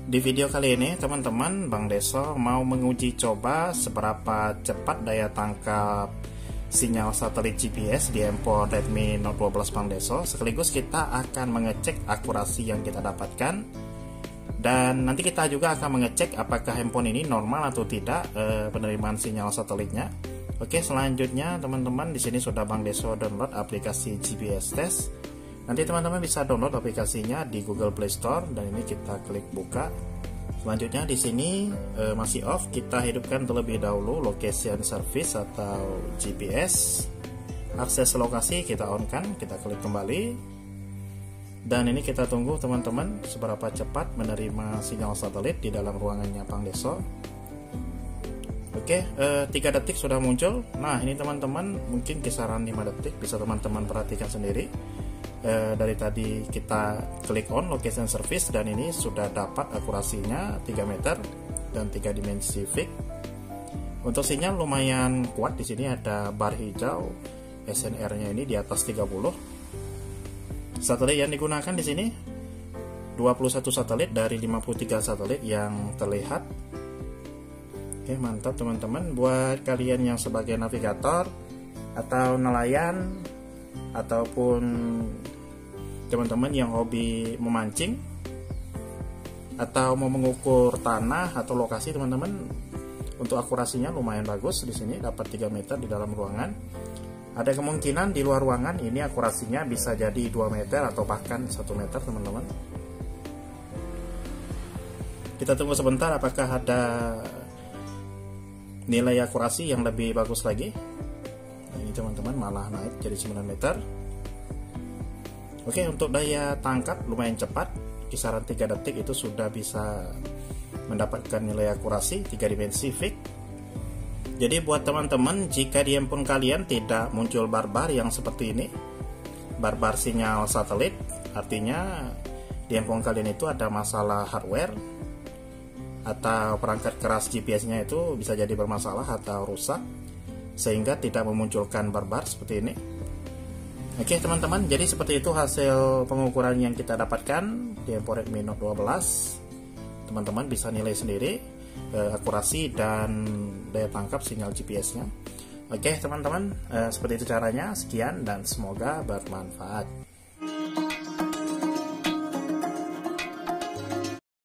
Di video kali ini teman-teman, Bang Deso mau menguji coba seberapa cepat daya tangkap sinyal satelit GPS di handphone Redmi Note 12 Bang Deso. Sekaligus kita akan mengecek akurasi yang kita dapatkan, dan nanti kita juga akan mengecek apakah handphone ini normal atau tidak penerimaan sinyal satelitnya. Oke, selanjutnya teman-teman, di sini sudah Bang Deso download aplikasi GPS Test. Nanti teman-teman bisa download aplikasinya di Google Play Store, dan ini kita klik buka. Selanjutnya di sini masih off, kita hidupkan terlebih dahulu location service atau GPS. Akses lokasi kita on kan, kita klik kembali. Dan ini kita tunggu teman-teman seberapa cepat menerima sinyal satelit di dalam ruangannya Bang Deso. Oke, 3 detik sudah muncul. Nah, ini teman-teman mungkin kisaran 5 detik, bisa teman-teman perhatikan sendiri. Dari tadi kita klik on location service, dan ini sudah dapat akurasinya 3 meter dan 3 dimensi fix. Untuk sinyal lumayan kuat, di sini ada bar hijau, SNR-nya ini di atas 30. Satelit yang digunakan di sini 21 satelit dari 53 satelit yang terlihat. Oke, mantap teman-teman. Buat kalian yang sebagai navigator atau nelayan, ataupun teman-teman yang hobi memancing atau mau mengukur tanah atau lokasi, teman-teman, untuk akurasinya lumayan bagus. Di sini dapat 3 meter di dalam ruangan. Ada kemungkinan di luar ruangan ini akurasinya bisa jadi 2 meter atau bahkan 1 meter, teman-teman. Kita tunggu sebentar apakah ada nilai akurasi yang lebih bagus lagi. Ini teman-teman malah naik jadi 9 meter. Oke, untuk daya tangkap lumayan cepat, kisaran 3 detik itu sudah bisa mendapatkan nilai akurasi 3 dimensi fix. Jadi buat teman-teman, jika di handphone kalian tidak muncul bar-bar yang seperti ini, bar-bar sinyal satelit, artinya di handphone kalian itu ada masalah hardware atau perangkat keras GPS-nya itu bisa jadi bermasalah atau rusak, sehingga tidak memunculkan bar-bar seperti ini. Oke teman-teman, jadi seperti itu hasil pengukuran yang kita dapatkan di handphone Redmi Note 12. Teman-teman bisa nilai sendiri akurasi dan daya tangkap sinyal GPS-nya. Oke teman-teman, seperti itu caranya. Sekian dan semoga bermanfaat.